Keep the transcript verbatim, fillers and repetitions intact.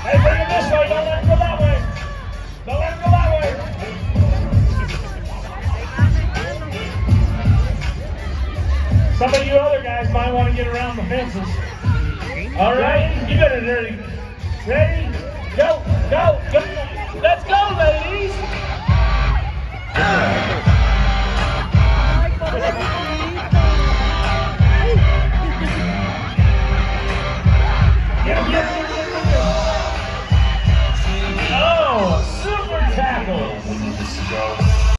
Hey, bring him this way. Don't let him go that way. Don't let him go that way. Some of you other guys might want to get around the fences. All right, you better ready. Ready? Go, go.